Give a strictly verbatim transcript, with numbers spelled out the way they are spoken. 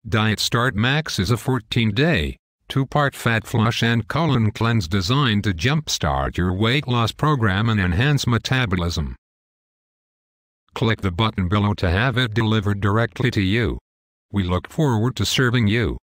Diet Start Max is a fourteen-day, two-part fat flush and colon cleanse designed to jumpstart your weight loss program and enhance metabolism. Click the button below to have it delivered directly to you. We look forward to serving you.